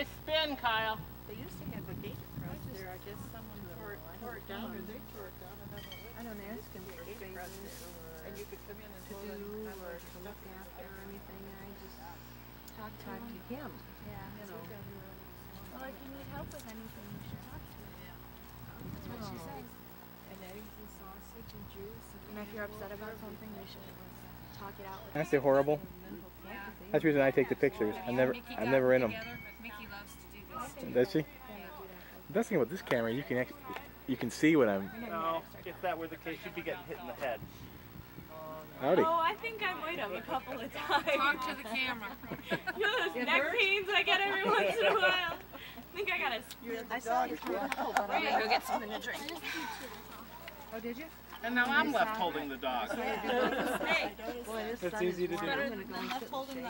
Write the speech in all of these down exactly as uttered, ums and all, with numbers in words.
Nice spin, Kyle. They used to have a gate across there. I guess someone tore it, tore it down, or they tore it down. I don't know. I don't ask him for favors and you could come in and to do or to look after or anything. I just talk to, talk to him. Yeah. You know. Well, if you need help with anything, you should talk to him. Yeah. That's what she says. And eggs and sausage and juice. And if you're upset about something, you should talk it out with Can I say horrible? Yeah. That's the reason I take the pictures. I'm never, I'm never in them. Mickey loves to do this. Does she? The best thing about this camera, you can actually, you can see what I'm. No, if that were the case, you'd be getting hit in the head. Howdy. Oh, I think I might have a couple of times. Talk to the camera. You know those neck pains I get every once in a while? I think I got a... I saw you come out, but I'm gonna go get something to drink. Oh, did you? And now I'm left holding the dog. Hey, That's easy to do. I'm left holding the...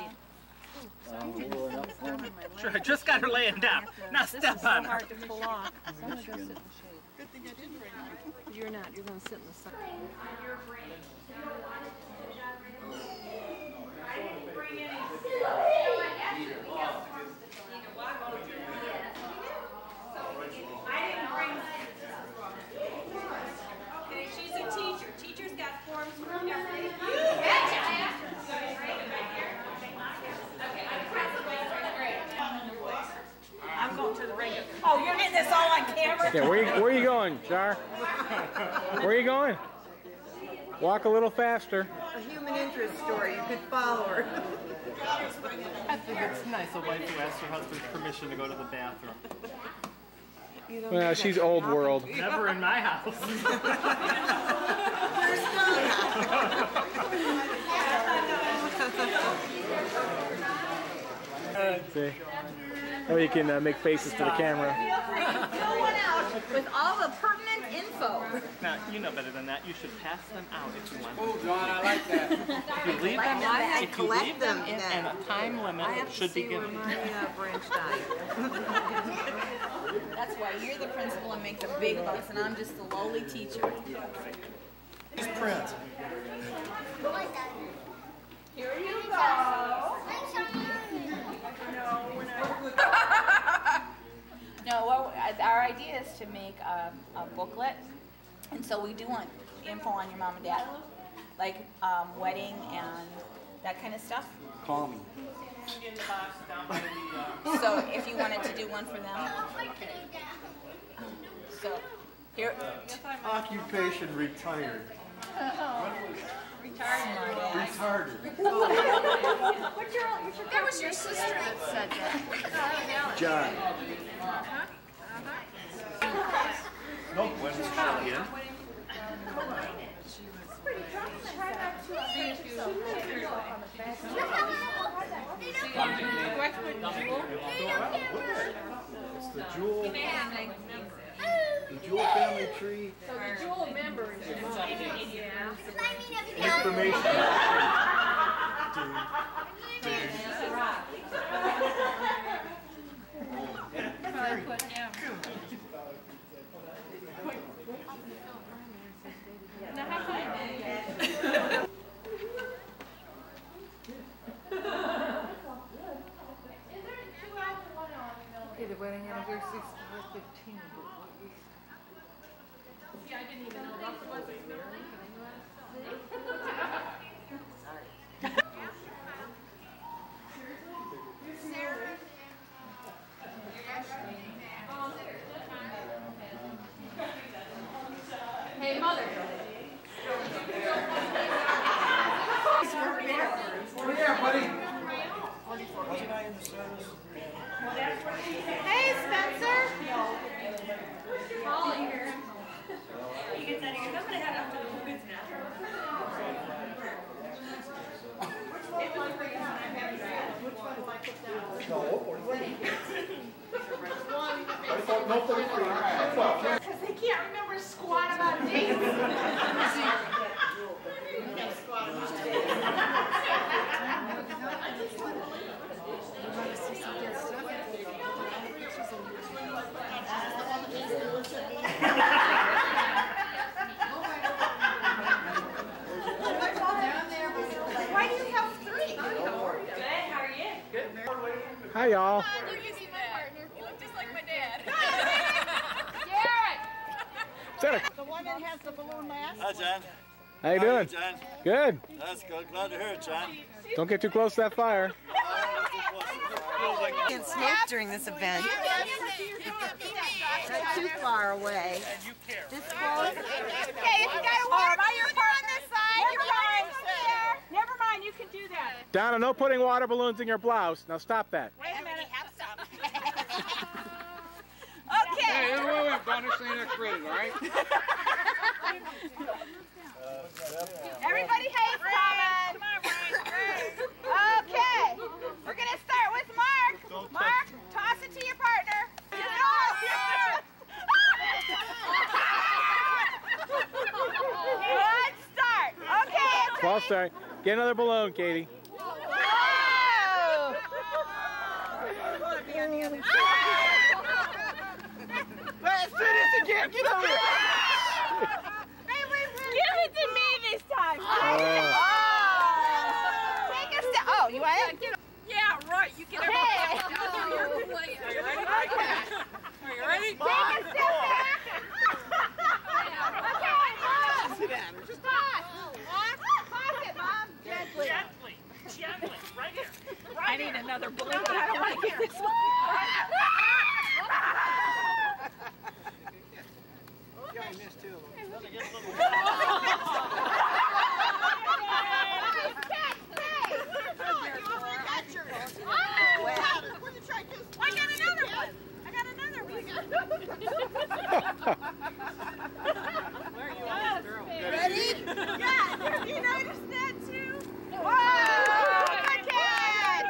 Sure, I just got her laying down. Now step on her. Hard to pull off. I'm gonna go sit in the shade. Good thing I didn't bring you. You're not. You're gonna sit in the sun. Okay, she's a teacher. Teacher's got forms for everything. You betcha! I asked her. So it's right here. Okay, I'm pressing right great. I'm going to the radio. Oh, you're getting this all on camera? Yeah, where you, where are you going, Jar? Where are you going? Walk a little faster. A human interest story. You could follow her. I think it's nice a wife who asks her husband's permission to go to the bathroom. Well, she's old world. Never in my house. See? Oh, you can uh, make faces to the camera. Fill one out with all the pertinent info. Now, you know better than that. You should pass them out if you want. Oh, John, I like that. If you leave them, I if you collect leave them them in, then. and a time limit I have to should see be where given. my uh, branch died. That's why you're the principal and make the big bucks, and I'm just the lowly teacher. He's Prince. Here you go. No, well, our idea is to make um, a booklet, and so we do want info on your mom and dad, like um, wedding and that kind of stuff. Call me. So if you wanted to do one for them. So here. Occupation retired. Retired. Retarded. What's your, what's your That was your sister that said that. John. Nope, when was Charlie in? It's the Jewel. The Jewel family tree. So the Jewel member is your mom. Yeah. Information. Okay, the wedding anniversary is four fifteen. Yeah, I didn't even know that was there. Hey, mother. Over there, buddy. Wasn't I in the service? Hey, Spencer. Molly here. You get that here. I'm gonna head up to the kids now. It was great. Which one do I put down? No, forty-three. I thought no forty-three. Because they can't remember squat about dates. Why do you have three? Good, how are you? Good. Hi, y'all. You can see my part. that a... The one that has the balloon last. Hi, John. How you How are doing? you, John? Good. That's good. Glad to hear it, John. Don't get too close to that fire. Get smoke during this event. Not too far away. This close. Okay, if you got a water balloon on this side, you're fine. Never mind, you can do that. Donna, no putting water balloons in your blouse. Now stop that. Wait a minute. Have some. Hey, Okay. wait, wait, wait. Don't understand next grade, all right? Everybody hates coming. Come on, Ryan. Okay. We're going to start with Mark. Mark, toss it to your partner. Good start. Okay. False start. Get another balloon, Katie. Whoa. Let's do this again. Get over here. Give it to me this time. Oh. Take a step. Oh, you want it? Yeah, right. You get Okay. Are you ready? Okay. Are you ready? Take a step back. Okay, Mom. Sit down. Just Toss. Toss it, Mom. Gently. Gently, gently, right here. I need another balloon, but I don't want to get this one. You only missed two of them. I got another one. I got another one. Ready? Yeah, you noticed that too? Whoa! Good catch!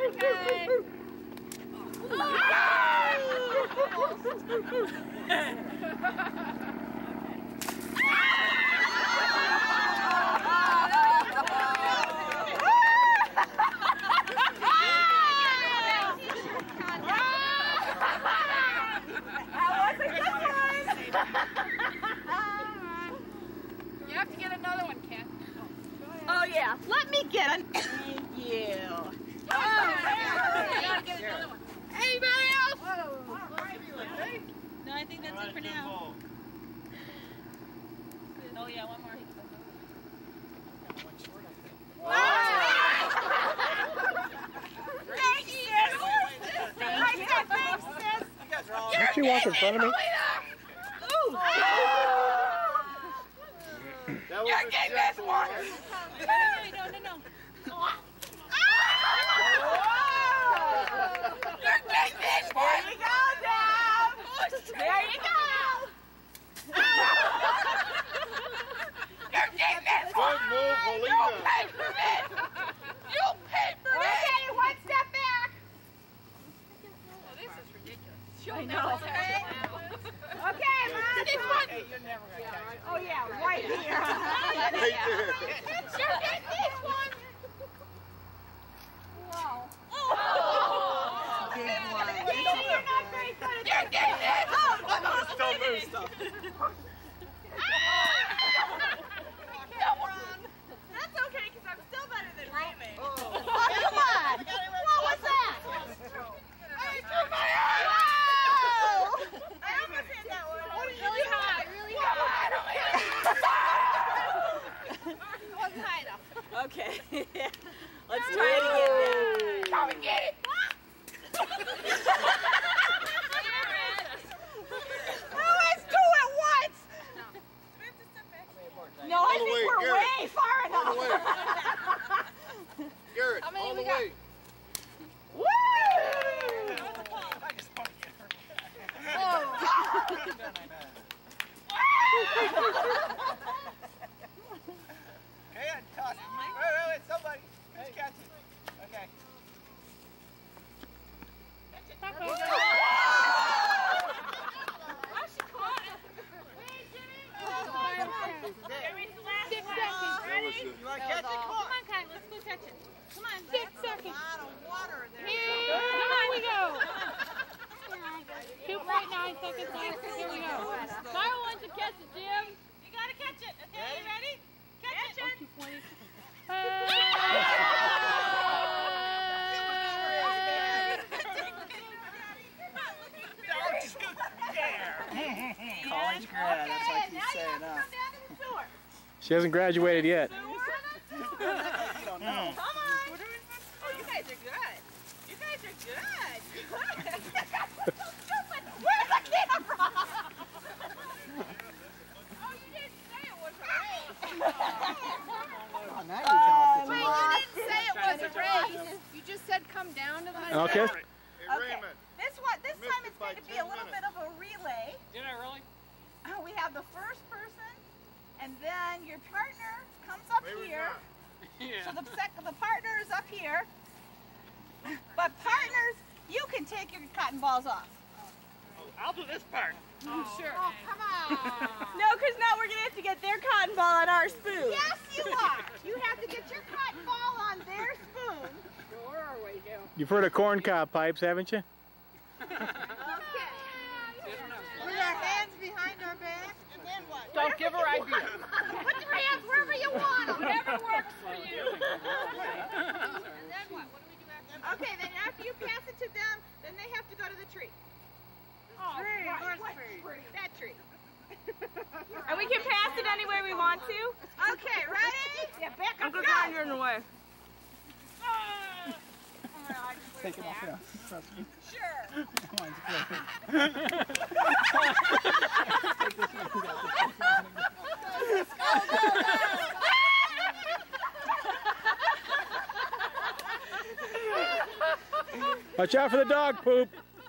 You have to get another one, Ken. Oh yeah, let me get it. Thank you. You gotta get another one. Anybody else? No, I think that's it for now. Oh yeah, one more. Thanks, sis. Thank you. Thanks, sis. Did she walk in front of me? Ooh. That was You're getting this one. No, no, no, no. You're getting this one. There you go, Dad. There you go. You're getting this one. Good move, You Helena. pay for this. You pay for this. Okay, one step back. Oh, this is ridiculous. I know. Okay, Mom. This one. Oh yeah, right here. Right there. You're getting this one. Wow. Oh. Big one. You're not very good at You're getting this. Oh. Don't move stuff. That's okay, because I'm still better than Raymond. Oh, come on. What was that? I threw my arm. Whoa. I almost hit that one. Really high, really high. Wasn't high enough. Okay. Let's try it again now. Come and get it. Well, let's do it once. No, I All the think way, we're Garrett. way far All the enough. way. Garrett, How many all we the got? way. Woo! College grad, that's like She hasn't graduated yet. Come on. Oh, you guys are good. You guys are good. Where's the camera? Oh, you didn't say it was a race. Oh, now you tell us it's a Wait, race. you didn't say it was a race. You just said come down to the Okay. Hey, Raymond. This one, this Missed time it it's by going to be ten a little minutes. bit of a relay. Did I really? Uh, we have the first person, and then your partner comes up Maybe here. not. Yeah. So the sec the partner is up here. But partners, you can take your cotton balls off. I'll do this part. Oh, sure. Oh, come on. No, because now we're going to have to get their cotton ball on our spoon. Yes, you are. You have to get your cotton ball on their spoon. Sure we do. You've heard of corn cob pipes, haven't you? Okay. With our hands behind our back. And then what? Don't give her ideas. Put your hands wherever you want them. Whatever works for you. And then what? What do we do after that? Okay, then after you pass it to them, then they have to go to the tree. Oh, Tree, what- what what tree? That tree. And we can pass it any way we want to. Okay, ready? Yeah, back up. Go. You're in the way. Take it off, yeah. Trust me. Sure. Mine's clear. Watch out for the dog poop.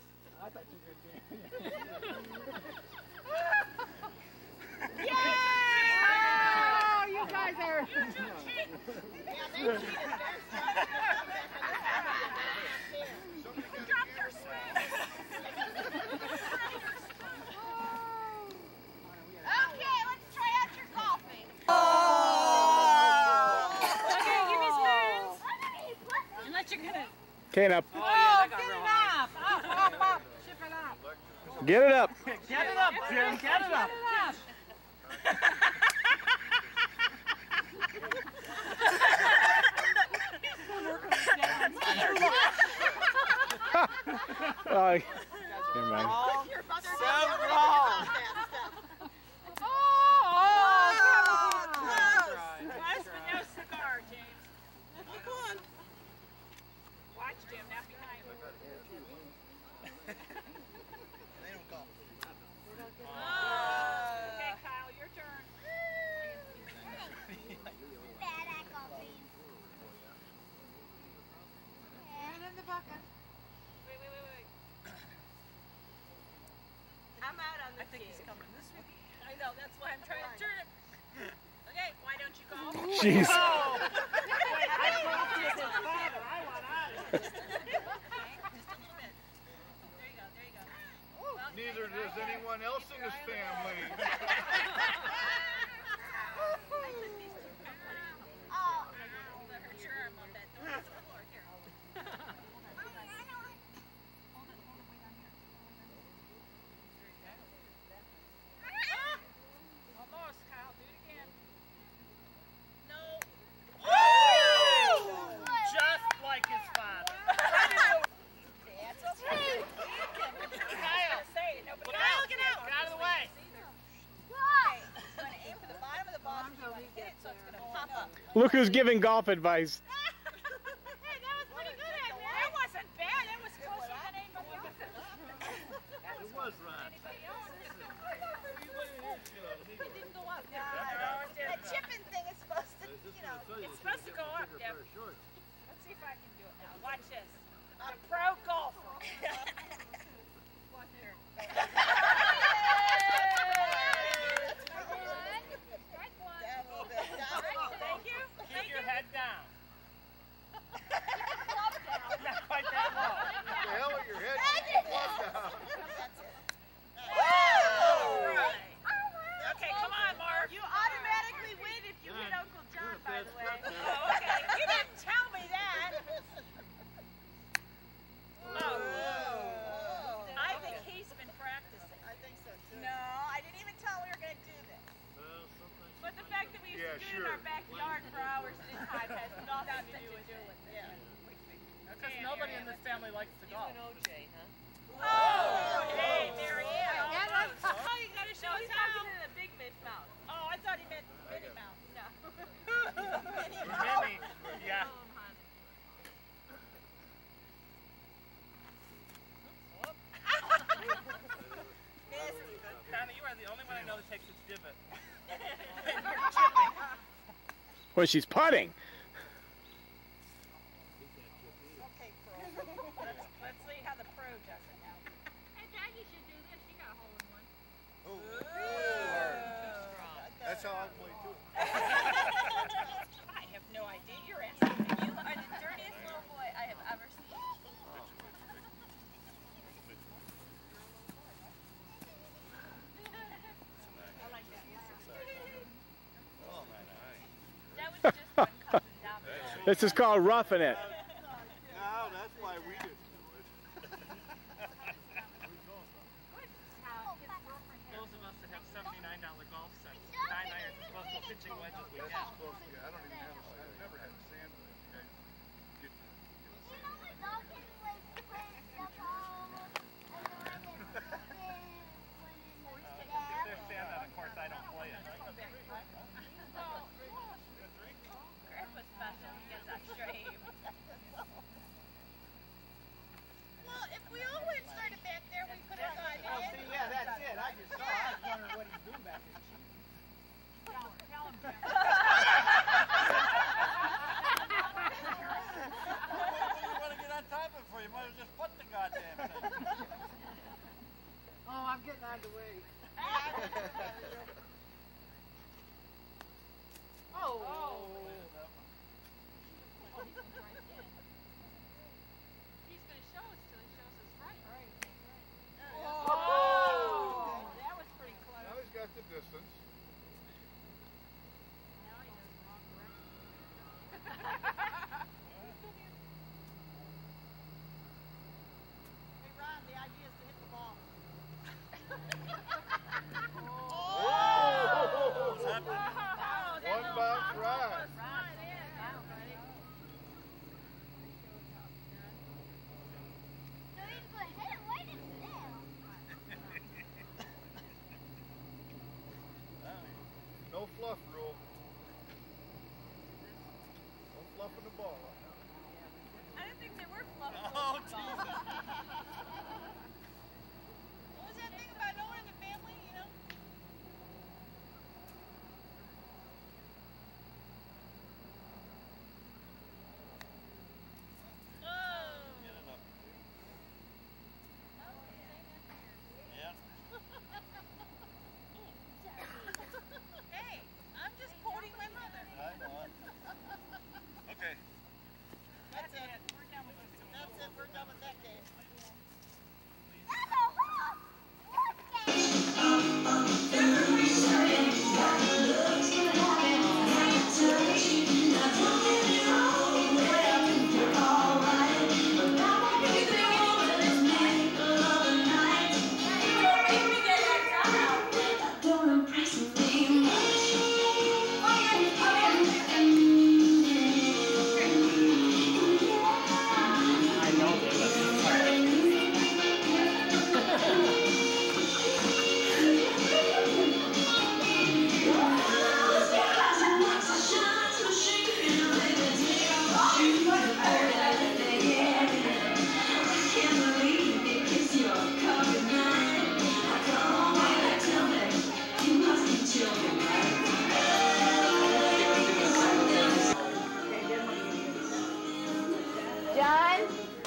Yay! Oh, you guys are. Drop their spoon. Okay, let's try out your golfing. Okay, give me spoons. Unless you're gonna. Okay, now Oh, yeah, that got Get real it hot. up. Up, up, up. Ship it up. get it up. Get it up, Jim. Get it up. Oh, never mind. Your mother So doesn't wrong. about that stuff. Oh, Close. Plus, but no cigar, James. Watch, Jim. Not behind. Oh. Okay, Kyle, your turn. Put it in the bucket. Wait, wait, wait, wait. I'm out on the I think team. he's coming this way. I know. That's why I'm trying to turn it. Okay, why don't you go? Jeez. Oh. I dropped it as a father. I want out of here. Okay, just a little bit. There you go. There you go. Well, Neither does anyone else in this family. Oh. That hurt your arm on that. Don't hit the floor. Here. Hold it, hold it way down here. There you go. Almost, Kyle. Do it again. No. Just like his father. That's okay. Kyle. Say it. Nobody Look else. out. Get out of the way. Okay, I'm going to aim for the bottom of the ball and you want to hit it so it's going to pop up. Look who's giving golf advice. Hey, that was pretty good, Ed, man. That wasn't bad. That was closer than anybody else. It was Ron. Anybody else? It didn't go up. That chipping thing is supposed to, you know, It's supposed to go up, Deb. Let's see if I can do it now. Watch this. I'm a pro golfer. Watch here. Strike one. Thank you. Keep Thank your you. head down. Not quite that low. What the hell with your head? down. Right. Okay, come on, Mark. You automatically win if you hit Uncle John, by the way. Oh, okay. You didn't tell me that. Oh. I think he's been practicing. I think so, too. No, I didn't even tell him we were going to do this. But the fact that we used Yeah, to do it sure. in our backyard for hours at a time has nothing to do with it. Yeah. Because nobody in this family likes to golf. Oh, hey, there he is. Yeah, Almost. Oh, you gotta show No, us he's how. talking in a big mid mouth. Oh, I thought he meant Minnie Mouse. Many. Yeah. Donna, you are the only one I know that takes its divot. You're chipping. Well, she's putting. Okay, pro. Let's, let's see how the pro does it now. Hey, Jackie should do this. She got a hole in one. Oh. That's how I play too. I have no idea. You're asking me. You are the dirtiest little boy I have ever seen. I like that. Oh, man, nice. That was just one cousin down there. This is called roughing it. No, that's why we didn't do it. Those of us that have seventy-nine dollar golf sets, nine irons, plus the pitching wedges we That's have. supposed to be, I don't even have a sand. I've never had a sand with it. Okay. Get, get a sand. If there's sand on a course, I don't play it. Grandpa's special. He gets extra aim. Well, if we all went started back there, we could have gone in. Oh, see, yeah, that's it. I just saw. I was wondering what he's doing back there. Tell, tell him, Jim. You want to get on top of it for you, might as well just put the goddamn thing. Oh, I'm getting out of the way. Oh. Oh, he's gonna try again. He's gonna show us till he shows us right. Right, right. Oh, that was pretty close. Now he's got the distance. Now he knows the wrong direction. Hey, Ron, the idea is to hit the ball. Oh! What's happening? Oh, that One little bounce box ride. was right in. Down, buddy. No fluff rule. No fluffing the ball. I didn't think they were fluffy. Oh, Jesus. What was that thing about no one in the family, you know? Oh. Get it up. Yeah. Hey, I'm just quoting my mother. I know it. Okay. That's it. We're done with this. That's it. We're done with that game. I know this. John?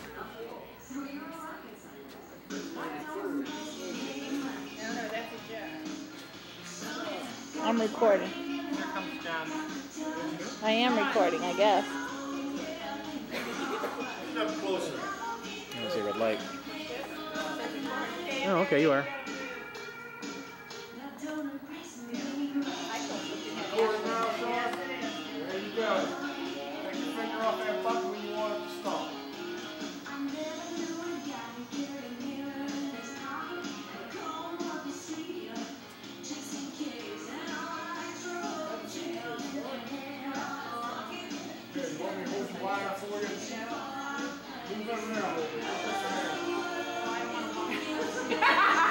I'm recording. Here comes John. I am recording, I guess. Get up closer. There's a red light. Oh, okay, you are. Forward now, Sean. There you go. Take your finger off that button when you want it to stop. Good. You want me to hold the wire for you? Move it around a little bit.